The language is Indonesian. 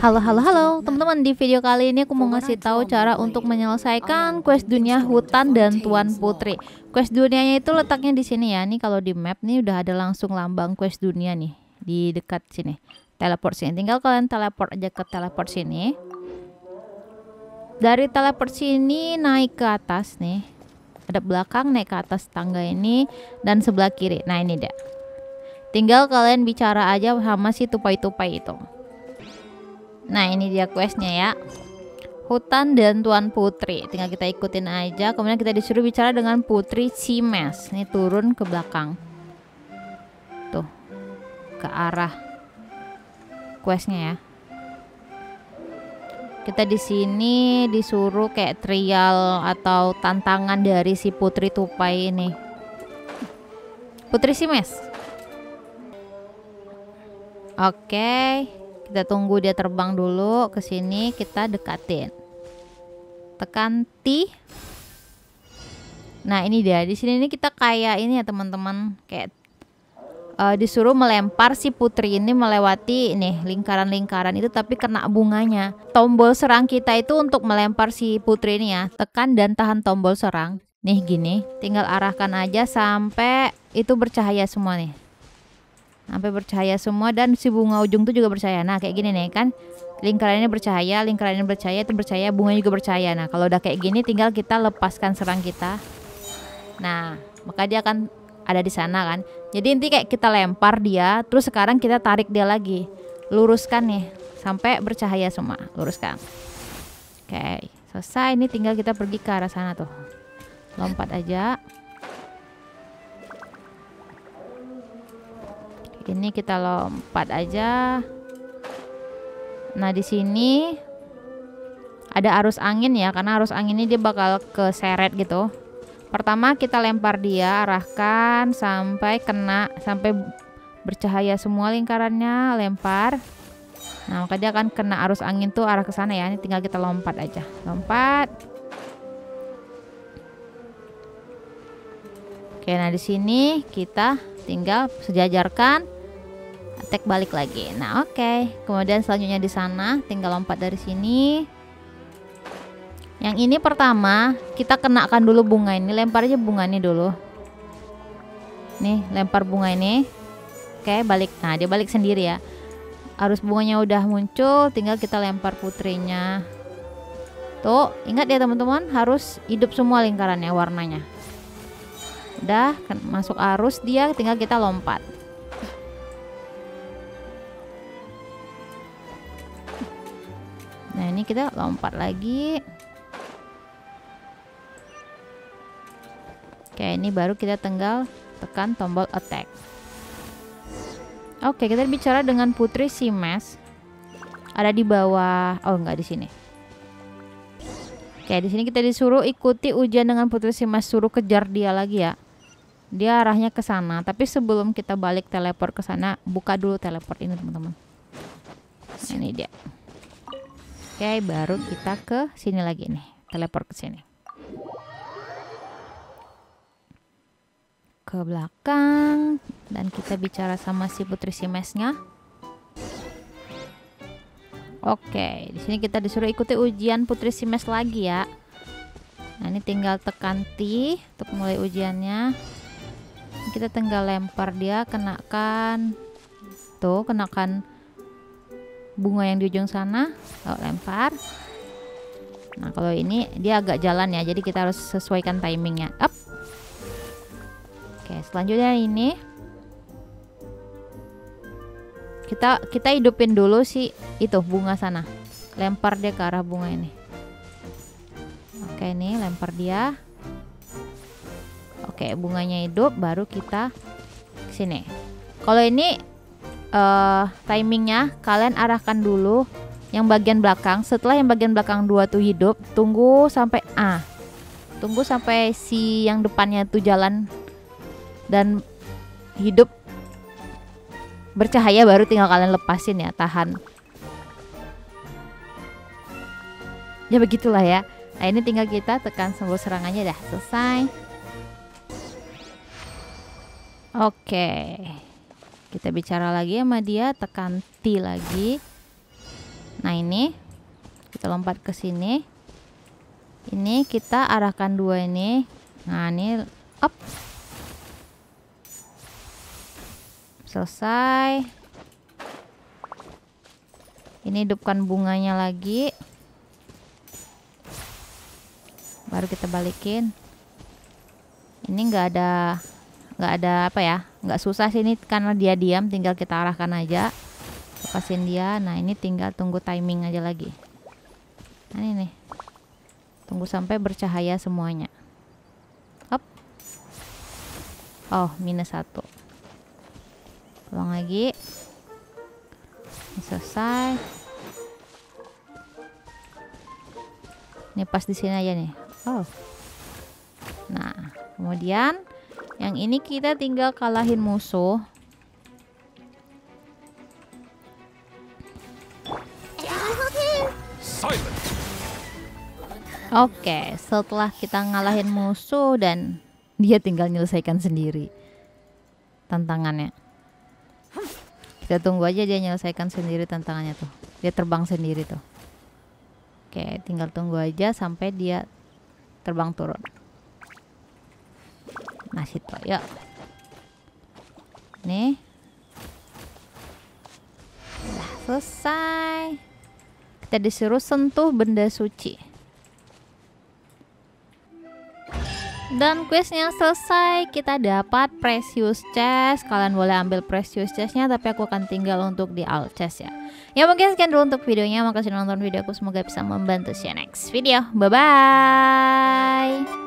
Halo teman-teman, di video kali ini aku mau ngasih tahu cara untuk menyelesaikan quest dunia hutan dan Tuan Putri. Quest dunianya itu letaknya di sini ya. Nih kalau di map nih udah ada langsung lambang quest dunia nih di dekat sini. Teleport sini. Tinggal kalian teleport aja ke teleport sini. Dari teleport sini naik ke atas nih. Ada belakang, naik ke atas tangga ini dan sebelah kiri. Nah, ini dia. Tinggal kalian bicara aja sama si tupai-tupai itu. Nah, ini dia questnya ya. Hutan dan Tuan Putri. Tinggal kita ikutin aja. Kemudian kita disuruh bicara dengan Putri Cimes. Ini turun ke belakang. Tuh. Ke arah questnya ya. Kita di sini disuruh kayak trial atau tantangan dari si Putri Tupai ini. Putri Cimes. Oke. Kita tunggu dia terbang dulu ke sini, kita dekatin. Tekan T. Nah, ini dia. Di sini ini kita kayak ini ya, teman-teman. Kayak disuruh melempar si Putri ini melewati ini lingkaran-lingkaran itu, tapi kena bunganya. Tombol serang kita itu untuk melempar si Putri ini ya. Tekan dan tahan tombol serang. Nih gini, tinggal arahkan aja sampai itu bercahaya semua nih. Sampai bercahaya semua dan si bunga ujung tuh juga bercahaya. Nah, kayak gini nih kan. Lingkaran ini bercahaya, lingkaran ini bercahaya, itu bercahaya, bunga juga bercahaya. Nah, kalau udah kayak gini tinggal kita lepaskan serang kita. Nah, maka dia akan ada di sana kan. Jadi inti kayak kita lempar dia, terus sekarang kita tarik dia lagi. Luruskan nih sampai bercahaya semua. Luruskan. Oke, selesai. Ini tinggal kita pergi ke arah sana tuh. Lompat aja. Ini kita lompat aja. Nah, di sini ada arus angin ya, karena arus angin ini dia bakal keseret gitu. Pertama kita lempar dia, arahkan sampai kena, sampai bercahaya semua lingkarannya, lempar. Nah, maka dia akan kena arus angin tuh arah ke sana ya. Ini tinggal kita lompat aja. Lompat. Oke, nah di sini kita tinggal sejajarkan. Attack balik lagi. Nah, oke. Kemudian selanjutnya di sana tinggal lompat dari sini. Yang ini pertama kita kenakan dulu bunga ini, lempar aja bunga ini dulu. Nih, lempar bunga ini. Oke, balik. Nah, dia balik sendiri ya. Arus bunganya udah muncul, tinggal kita lempar putrinya. Tuh, ingat ya teman-teman, harus hidup semua lingkarannya, warnanya. Udah masuk arus dia, tinggal kita lompat. Nah, ini kita lompat lagi. Oke, ini baru kita tinggal tekan tombol attack. Oke, kita bicara dengan Putri Cimes. Ada di bawah. Oh, enggak di sini. Oke, di sini kita disuruh ikuti ujian dengan Putri Cimes, suruh kejar dia lagi ya. Dia arahnya ke sana, tapi sebelum kita balik teleport ke sana, buka dulu teleport ini, teman-teman. Nah, ini dia. Oke, baru kita ke sini lagi nih, teleport ke sini. Ke belakang dan kita bicara sama si Putri Cimesnya. Oke, di sini kita disuruh ikuti ujian Putri Cimes lagi ya. Nah, ini tinggal tekan T untuk mulai ujiannya. Kita tinggal lempar dia, kenakan tuh, kenakan bunga yang di ujung sana. Oh, lempar. Nah, kalau ini dia agak jalan ya, jadi kita harus sesuaikan timingnya. Up. Oke, selanjutnya ini kita hidupin dulu si itu bunga sana. Lempar dia ke arah bunga ini. Oke, ini lempar dia. Oke, bunganya hidup, baru kita sini. Kalau ini timingnya kalian arahkan dulu yang bagian belakang. Setelah yang bagian belakang 2 tuh hidup, tunggu sampai tunggu sampai si yang depannya tuh jalan dan hidup bercahaya, baru tinggal kalian lepasin ya, tahan. Ya begitulah ya. Nah, ini tinggal kita tekan tombol serangannya, dah selesai. Oke. Kita bicara lagi sama dia, tekan T lagi. Nah ini kita lompat ke sini. Ini kita arahkan dua ini. Nah ini up. Selesai. Ini hidupkan bunganya lagi. Baru kita balikin. Ini nggak ada apa ya, nggak susah sih ini karena dia diam, tinggal kita arahkan aja, lepasin dia. Nah ini tinggal tunggu timing aja lagi. Nah ini nih, tunggu sampai bercahaya semuanya. Up. Oh -1. Ulang lagi. Ini selesai. Ini pas di sini aja nih. Oh. Nah kemudian yang ini kita tinggal kalahin musuh. Oke, setelah kita ngalahin musuh dan dia tinggal menyelesaikan sendiri tantangannya. Kita tunggu aja dia menyelesaikan sendiri tantangannya tuh. Dia terbang sendiri tuh. Oke, tinggal tunggu aja sampai dia terbang turun. Nah situ ya. Nih. Nah, selesai. Kita disuruh sentuh benda suci. Dan questnya selesai. Kita dapat precious chest. Kalian boleh ambil precious chestnya, tapi aku akan tinggal untuk di alt chest ya. Ya mungkin sekian dulu untuk videonya. Makasih nonton videoku. Semoga bisa membantu. See you next video. Bye bye.